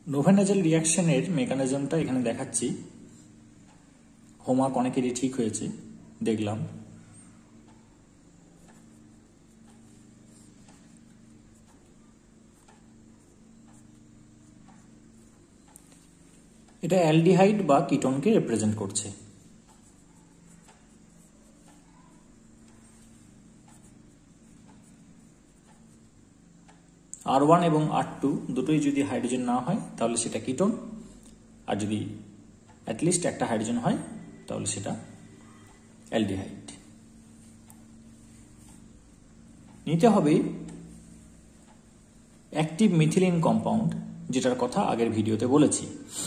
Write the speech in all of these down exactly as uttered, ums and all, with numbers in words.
নোভানাজেল রিয়াকশনের মেকানিজমটা এখানে দেখাচ্ছি। হোমওয়ার্ক অনেকেরই ঠিক হয়েছে দেখলাম। এটা অ্যালডিহাইড বা কিটোনকে রিপ্রেজেন্ট করছে। আর ওয়ান এবং আর টু দুটোই যদি হাইড্রোজেন না হয় তাহলে সেটা কিটোন, আর যদি অ্যাটলিস্ট একটা হাইড্রোজেন হয় তাহলে সেটা অ্যালডিহাইড। নিতে হবে অ্যাক্টিভ মিথিলিন কম্পাউন্ড, যেটার কথা আগের ভিডিওতে বলেছি।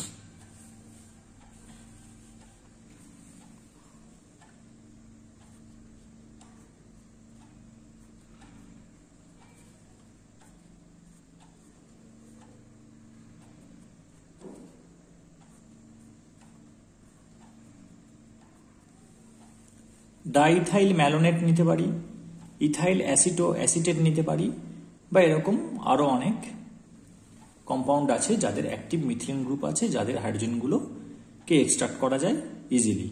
ডাইথাইল ম্যালোনেট নিতে পারি, ইথাইল অ্যাসিটো অ্যাসিটেট নিতে পারি, বা এরকম আরো অনেক কম্পাউন্ড আছে যাদের অ্যাক্টিভ মিথিলিন গ্রুপ আছে, যাদের হাইড্রোজেনগুলোকে এক্সট্রাক্ট করা যায় ইজিলি।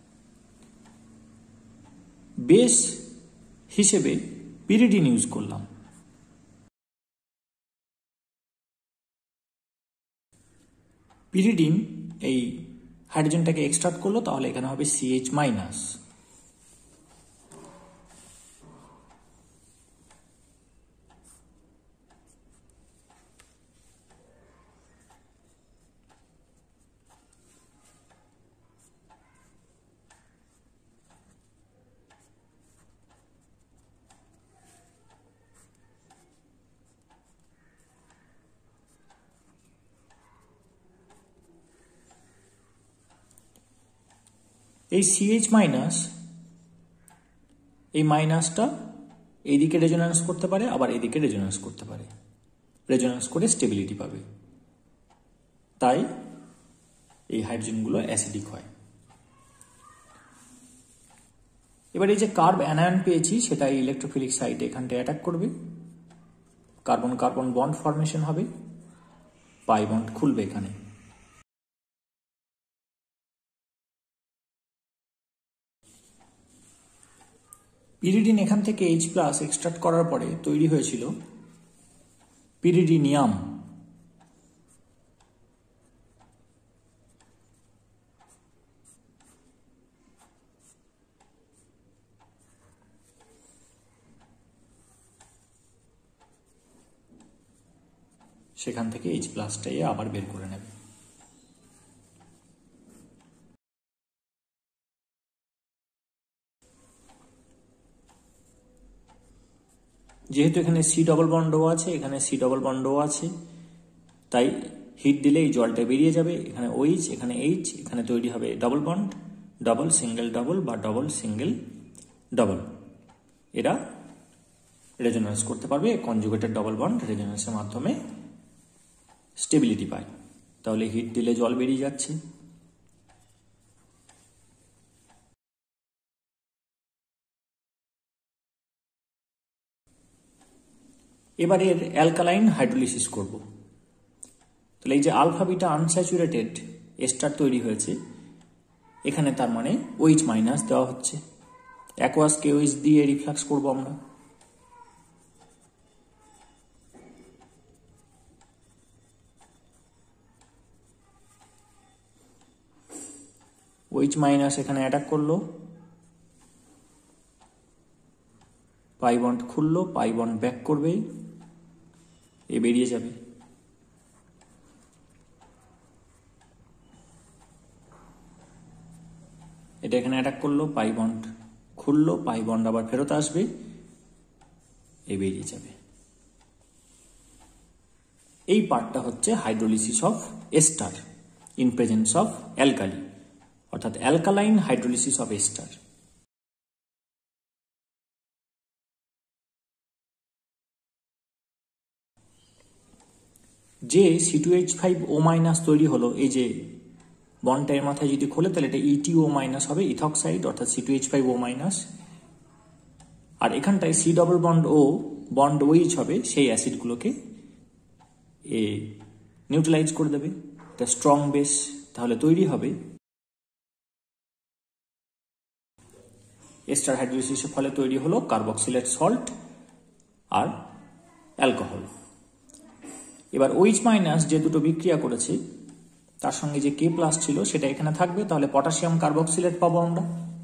বেস হিসেবে পিরিডিন ইউজ করলাম। পিরিডিন এই হাইড্রোজেনটাকে এক্সট্রাক্ট করলো, তাহলে এখানে হবে সিএইচ মাইনাস। এই সিএইচ মাইনাস, এই মাইনাসটা এইদিকে রেজোন্যান্স করতে পারে, আবার এইদিকে রেজোন্যান্স করতে পারে, রেজোন্যান্স করে স্টেবিলিটি পাবে, তাই এই হাইড্রোজেনগুলো অ্যাসিডিক হয়। এবার এই যে কার্ব অ্যানায়ন পেয়েছি সেটা এই ইলেকট্রোফিলিক সাইটে এখানটায় অ্যাটাক করবে, কার্বন কার্বন বন্ড ফরমেশন হবে, পাই বন্ড খুলবে এখানে। পিরিডিন এখান থেকে এইচ প্লাস এক্সট্রাক্ট করার পরে তৈরি হয়েছিল পিরিডিনিয়াম। সেখান থেকে এইচ প্লাসটাই আবার বের করে নেবে। যেহেতু এখানে সি ডবল বন্ডও আছে, এখানে সি ডবল বন্ডও আছে, তাই হিট দিলে এই জলটা বেরিয়ে যাবে। এখানে ওইচ, এখানে এইচ, এখানে তৈরি হবে double bond, double single double বা ডবল সিঙ্গেল ডবল। এরা রেজোন্যান্স করতে পারবে, কনজুগেটেড ডবল বন্ড রেজোন্যান্সের মাধ্যমে স্টেবিলিটি পায়। তাহলে হিট দিলে জল বেরিয়ে যাচ্ছে। এবার এর অ্যালকালাইন হাইড্রোলিসিস করব। তাহলে এই যে আলফা বিটা আনস্যাচুরেটেড এস্টার তৈরি হয়েছে, এখানে তার মানে ওইচ মাইনাস দেওয়া হচ্ছে। অ্যাকোয়াস কে ওইচ দিয়ে রিফ্লাক্স করব আমরা। ওইচ মাইনাস এখানে অ্যাটাক করলো, পাই বন্ড খুললো, পাই বন্ড ব্যাক করবে, এ বেরিয়ে যাবে। এটা এখানে অ্যাটাক করলো, পাই বন্ড খুললো, পাই বন্ড আবার ফেরত আসবে, এ বেরিয়ে যাবে। এই পার্টটা হচ্ছে hydrolysis of ester in presence of alkali, অর্থাৎ অ্যালকালাইন হাইড্রোলিসিস অফ এস্টার। যে C two H five O minus তৈরি হলো, এই যে বন্ডটা এর মাথায় যদি খোলে তাহলে এটা ইটিও মাইনাস হবে, ইথক্সাইড, অর্থাৎ C two H five O minus. আর এখানটায় C double bond O bond OH হবে, সেই অ্যাসিডগুলোকে এ নিউট্রালাইজ করে দেবে, এটা স্ট্রং বেস। তাহলে তৈরি হবে এস্টার হাইড্রোলিসিসের ফলে তৈরি হলো কার্বক্সিলেট সল্ট আর অ্যালকোহল। এবার ওইচ মাইনাস যে দুটো বিক্রিয়া করেছে তার সঙ্গে যে কে প্লাস ছিল সেটা এখানে থাকবে, তাহলে পটাশিয়াম কার্বক্সিলেট পাবো আমরা।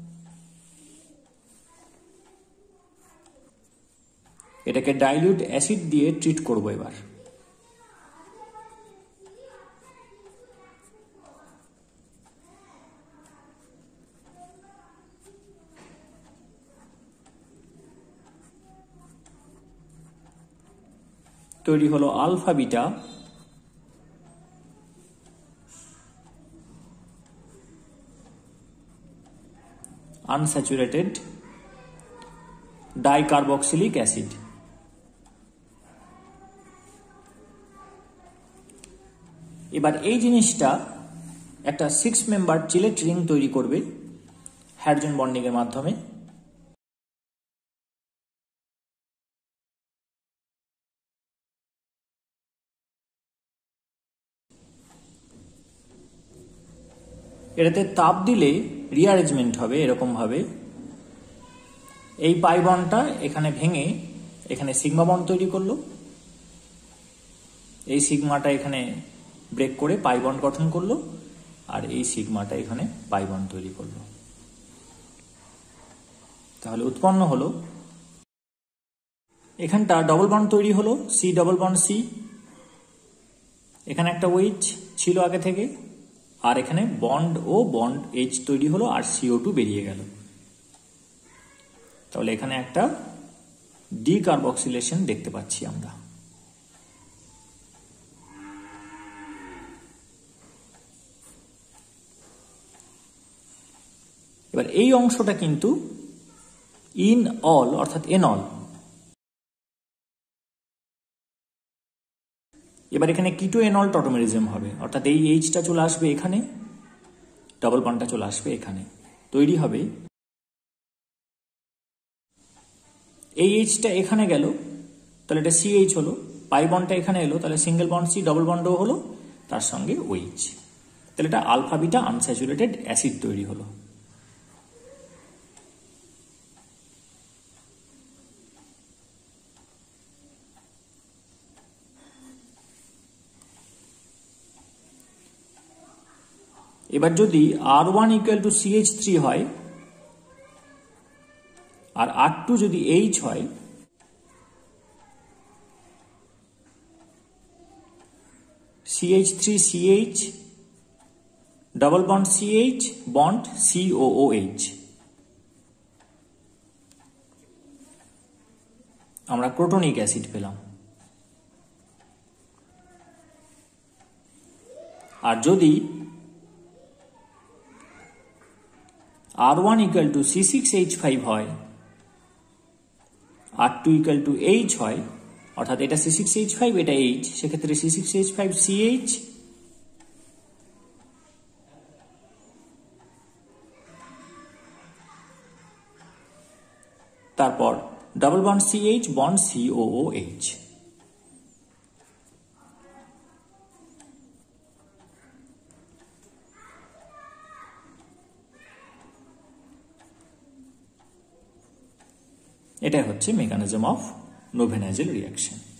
এটাকে ডাইলিউট অ্যাসিড দিয়ে ট্রিট করব এবার। তৈরি হলো alpha beta unsaturated dicarboxylic acid. এবার এই জিনিসটা একটা সিক্স মেম্বার চিলেট রিং তৈরি করবে হাইড্রোজেন বন্ডিং এর মাধ্যমে। এটাতে তাপ দিলে রিঅ্যারেঞ্জমেন্ট হবে এরকম ভাবে, এই পাই বন্ডটা এখানে ভেঙে এখানে সিগমা বন্ড তৈরি করলো, এই সিগমাটা এখানে ব্রেক করে পাই বন্ড গঠন করলো, আর এই সিগমাটা এখানে পাই বন্ড তৈরি করলো। তাহলে উৎপন্ন হলো এখানটা ডবল বন্ড তৈরি হলো, সি ডবল বন্ড সি, এখানে একটা ওইচ ছিল আগে থেকে, আর এখানে বন্ড ও বন্ড এইচ তৈরি হলো আর সিও টু বেরিয়ে গেল। তাহলে এখানে একটা ডিকার্বক্সিলেশন দেখতে পাচ্ছি আমরা। এবার এই অংশটা কিন্তু ইন অল অর্থাৎ এনল। এবার এখানে কিটো এনল টটোমেরিজম হবে, অর্থাৎ এই এইচটা চলে আসবে এখানে, ডবল বন্ডটা চলে আসবে এখানে, তৈরি হবে এই এইচটা এখানে গেল, তাহলে এটা সিএইচ হলো, পাই বন্ডটা এখানে এলো, তাহলে সিঙ্গেল বন্ড সি, ডবল বন্ডও হলো, তার সঙ্গে ওইচ, তাহলে এটা আলফা বিটা আনস্যাচুরেটেড অ্যাসিড তৈরি হলো। এবার যদি R one equal to CH three হয় আর আর টু যদি এইচ হয়, CH three CH double bond CH bond COOH, আমরা ক্রোটনিক অ্যাসিড পেলাম। আর যদি R one equal to C six H five হয়, R two equal to H হয়, অর্থাৎ এটা সি সিক্স এইচ ফাইভ এটা এইচ, সেক্ষেত্রে C six H five CH তারপর double bond CH bond COOH. এটাই হচ্ছে মেকানিজম অফ নোভেনাইজেল রিয়াকশন।